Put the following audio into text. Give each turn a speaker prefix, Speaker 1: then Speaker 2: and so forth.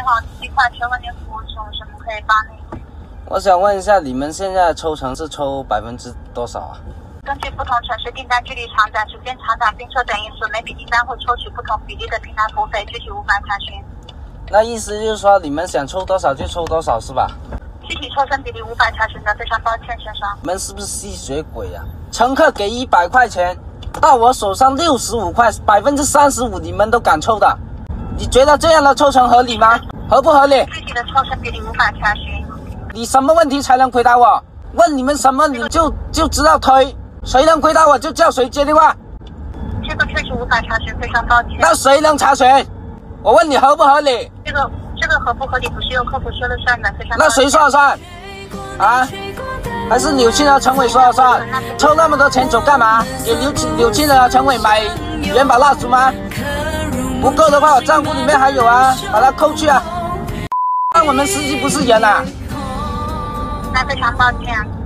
Speaker 1: 好几块钱问你服务从什么可以帮你？
Speaker 2: 我想问一下，你们现在抽成是抽多少啊？
Speaker 1: 根据不同城市订单距离长短、时间长短并车等因素，每笔订单会抽取不同比例的平台服务费，具体无法查询。
Speaker 2: 那意思就是说，你们想抽多少就抽多少是吧？
Speaker 1: 具体抽成比例无法查询的，非常抱歉，先生。
Speaker 2: 你们是不是吸血鬼啊？乘客给100块钱，到我手上65块，35%你们都敢抽的？你觉得这样的抽成合理吗？合不合理？
Speaker 1: 具体的抽成比例无法查询。
Speaker 2: 你什么问题才能回答我？问你们什么你就知道推，谁能回答我就叫谁接电话。
Speaker 1: 这个确实无法查询，非常抱歉。
Speaker 2: 那谁能查询？我问你合不合理？
Speaker 1: 这个合不合理不是由客服说了算的，非常抱歉。
Speaker 2: 那谁说了算？啊？还是柳青和陈伟说了算？抽那么多钱走干嘛？给柳青和陈伟买元宝蜡烛吗？不够的话，我账户里面还有啊，把它扣去啊。那我们司机不是人啊。
Speaker 1: 那非常抱歉。